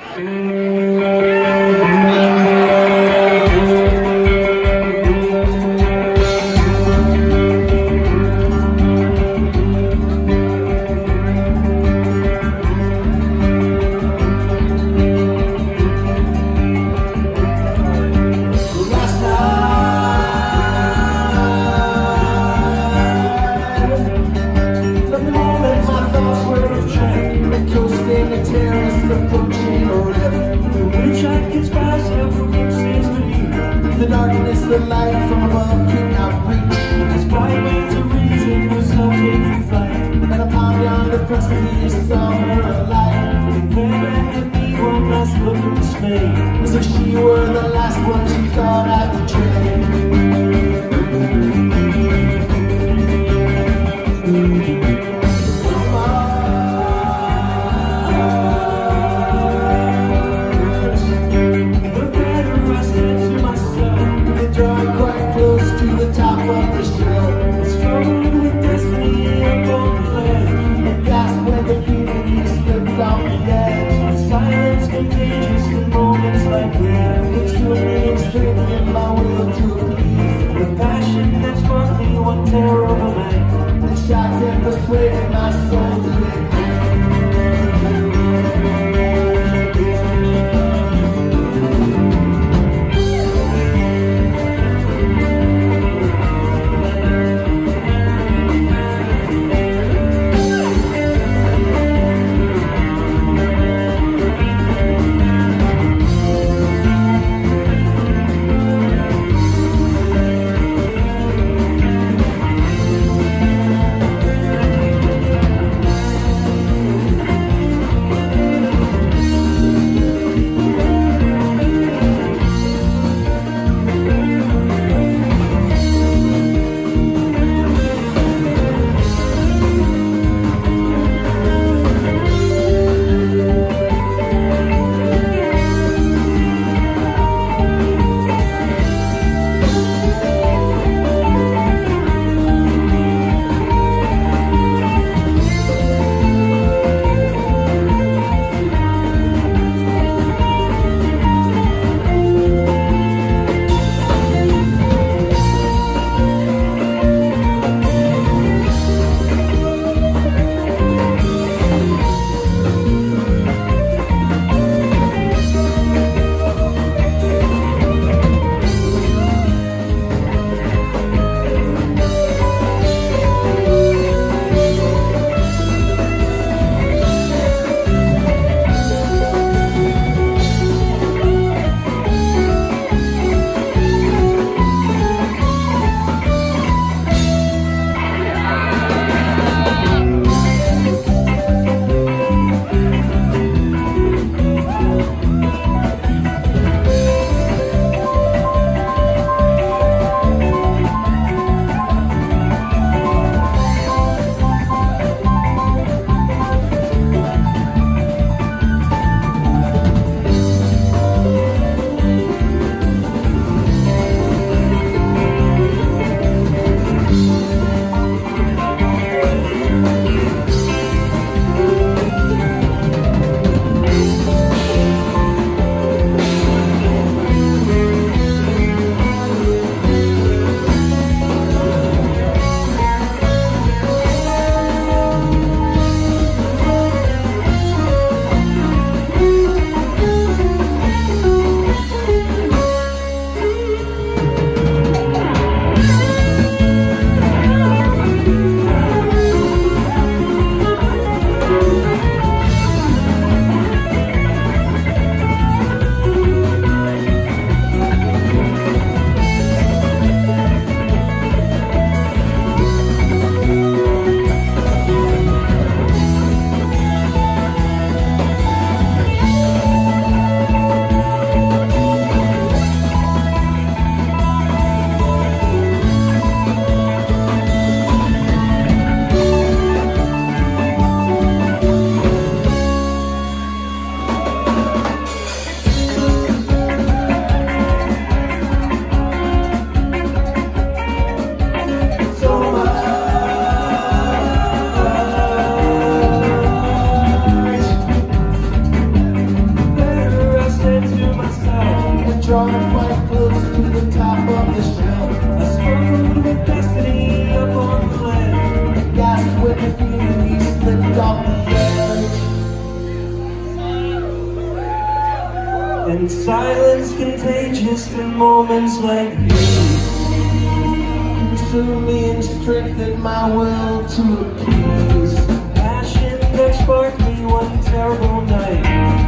The light from above cannot reach. It's bright waves of reason for self-taking flight. And upon yonder precipice saw her alive. And there at me one last look of dismay, as if she were the last one she thought I'd betray. Persuaded my soul to live. climbed quite close to the top of the shelf. I struggled with destiny up on the ledge. And gasped when the feeling slipped off the edge. And silence contagious in moments like these. Consume me and strengthen my will to appease. Passion that sparked me one terrible night.